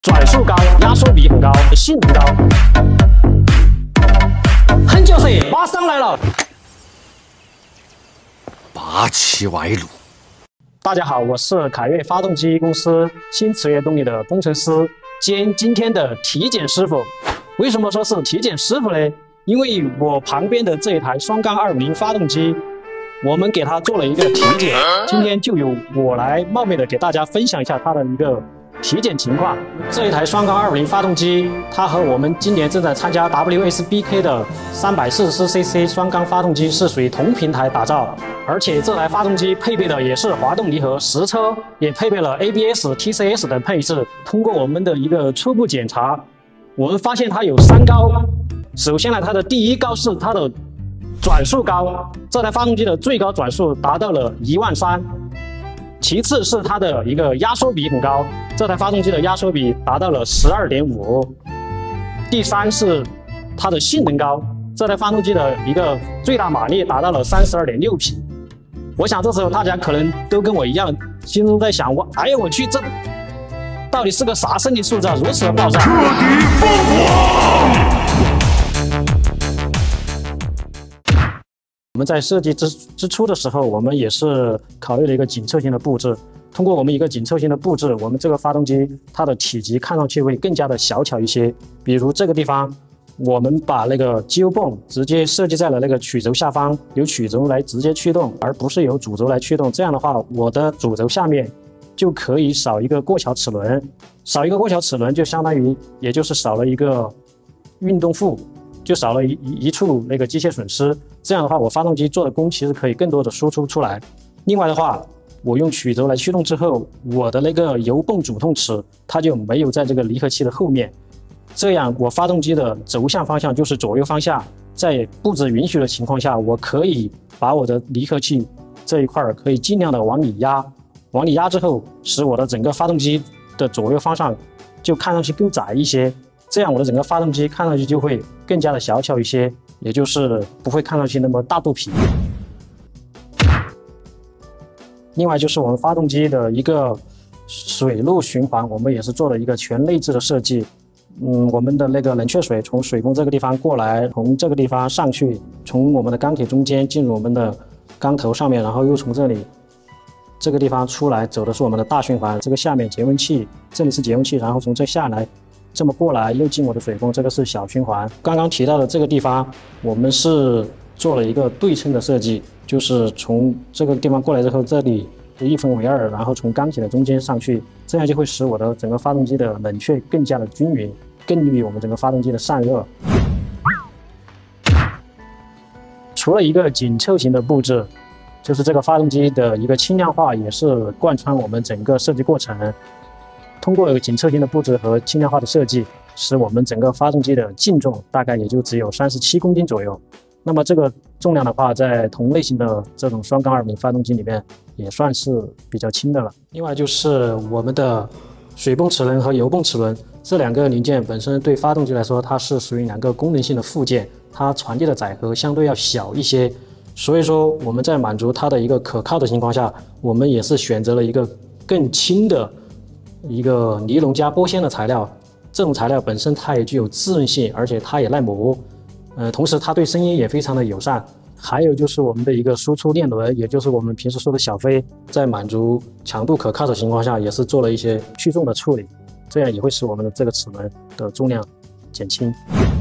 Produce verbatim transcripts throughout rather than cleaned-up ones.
转速高，压缩比很高，性能高。很久谁马上来了， 八旗外露。 大家好，我是凯越发动机公司新磁源动力的工程师兼今天的体检师傅。为什么说是体检师傅呢？因为我旁边的这一台双缸二五零发动机，我们给它做了一个体检，今天就由我来冒昧的给大家分享一下它的一个体检情况。这一台双缸二五零发动机，它和我们今年正在参加 W S B K 的三百四十 C C 双缸发动机是属于同平台打造，而且这台发动机配备的也是滑动离合，实车也配备了 A B S、T C S 等配置。通过我们的一个初步检查，我们发现它有三高。首先呢，它的第一高是它的转速高，这台发动机的最高转速达到了一万三。其次是它的一个压缩比很高，这台发动机的压缩比达到了 十二点五。第三是它的性能高，这台发动机的一个最大马力达到了 三十二点六匹。我想这时候大家可能都跟我一样，心中在想，我哎呀我去，这到底是个啥生理素质啊，如此的爆炸！彻底疯狂！我们在设计之之初的时候，我们也是考虑了一个紧凑型的布置。通过我们一个紧凑型的布置，我们这个发动机它的体积看上去会更加的小巧一些。比如这个地方，我们把那个机油泵直接设计在了那个曲轴下方，由曲轴来直接驱动，而不是由主轴来驱动。这样的话，我的主轴下面就可以少一个过桥齿轮，少一个过桥齿轮就相当于，也就是少了一个运动副。就少了一一一处那个机械损失，这样的话，我发动机做的功其实可以更多的输出出来。另外的话，我用曲轴来驱动之后，我的那个油泵主动齿它就没有在这个离合器的后面，这样我发动机的轴向方向就是左右方向，在布置允许的情况下，我可以把我的离合器这一块可以尽量的往里压，往里压之后，使我的整个发动机的左右方向就看上去更窄一些。这样我的整个发动机看上去就会更加的小巧一些，也就是不会看上去那么大肚皮。另外就是我们发动机的一个水路循环，我们也是做了一个全内置的设计。嗯，我们的那个冷却水从水泵这个地方过来，从这个地方上去，从我们的钢铁中间进入我们的钢头上面，然后又从这里这个地方出来，走的是我们的大循环。这个下面节温器，这里是节温器，然后从这下来。这么过来又进我的水泵，这个是小循环。刚刚提到的这个地方，我们是做了一个对称的设计，就是从这个地方过来之后，这里一分为二，然后从钢铁的中间上去，这样就会使我的整个发动机的冷却更加的均匀，更利于我们整个发动机的散热。除了一个紧凑型的布置，就是这个发动机的一个轻量化也是贯穿我们整个设计过程。通过紧凑型的布置和轻量化的设计，使我们整个发动机的净重大概也就只有三十七公斤左右。那么这个重量的话，在同类型的这种双缸二五零发动机里面也算是比较轻的了。另外就是我们的水泵齿轮和油泵齿轮这两个零件本身对发动机来说，它是属于两个功能性的附件，它传递的载荷相对要小一些。所以说我们在满足它的一个可靠的情况下，我们也是选择了一个更轻的一个尼龙加玻纤的材料，这种材料本身它也具有滋润性，而且它也耐磨，呃，同时它对声音也非常的友善。还有就是我们的一个输出链轮，也就是我们平时说的小飞，在满足强度可靠的情况下，也是做了一些去重的处理，这样也会使我们的这个齿轮的重量减轻。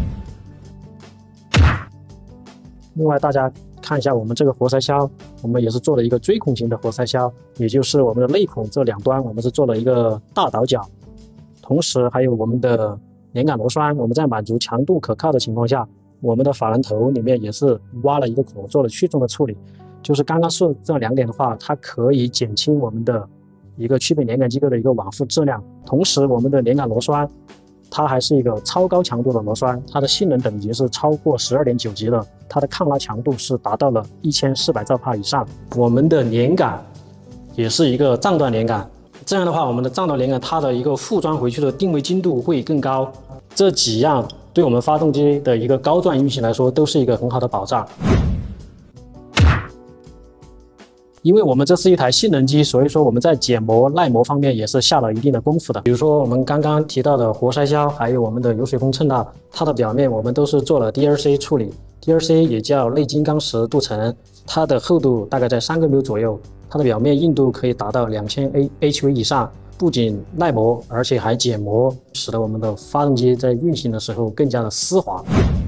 另外大家看一下我们这个活塞销，我们也是做了一个锥孔型的活塞销，也就是我们的内孔这两端我们是做了一个大倒角，同时还有我们的连杆螺栓，我们在满足强度可靠的情况下，我们的法兰头里面也是挖了一个孔，做了去重的处理。就是刚刚说这两点的话，它可以减轻我们的一个曲柄连杆机构的一个往复质量，同时我们的连杆螺栓它还是一个超高强度的螺栓，它的性能等级是超过 十二点九级的，它的抗拉强度是达到了一千四百兆帕以上。我们的连杆也是一个杖段连杆，这样的话我们的杖段连杆它的一个附装回去的定位精度会更高，这几样对我们发动机的一个高转运行来说都是一个很好的保障。 因为我们这是一台性能机，所以说我们在减磨、耐磨方面也是下了一定的功夫的。比如说我们刚刚提到的活塞销，还有我们的油水封衬蜡，它的表面我们都是做了 D R C 处理 ，D R C 也叫类金刚石镀层，它的厚度大概在三个缪左右，它的表面硬度可以达到两千 H V 以上，不仅耐磨，而且还减磨，使得我们的发动机在运行的时候更加的丝滑。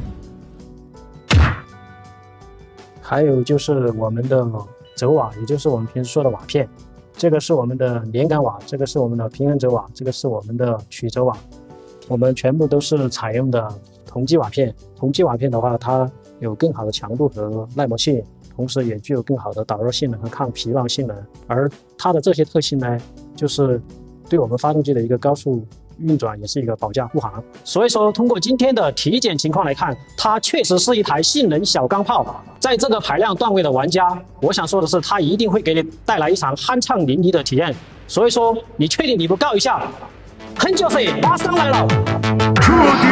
还有就是我们的轴瓦，也就是我们平时说的瓦片，这个是我们的连杆瓦，这个是我们的平衡轴瓦，这个是我们的曲轴瓦，我们全部都是采用的同基瓦片。同基瓦片的话，它有更好的强度和耐磨性，同时也具有更好的导热性能和抗疲劳性能。而它的这些特性呢，就是对我们发动机的一个高速运转也是一个保驾护航。所以说，通过今天的体检情况来看，它确实是一台性能小钢炮。在这个排量段位的玩家，我想说的是，它一定会给你带来一场酣畅淋漓的体验。所以说，你确定你不告一下？很久谁马上来了。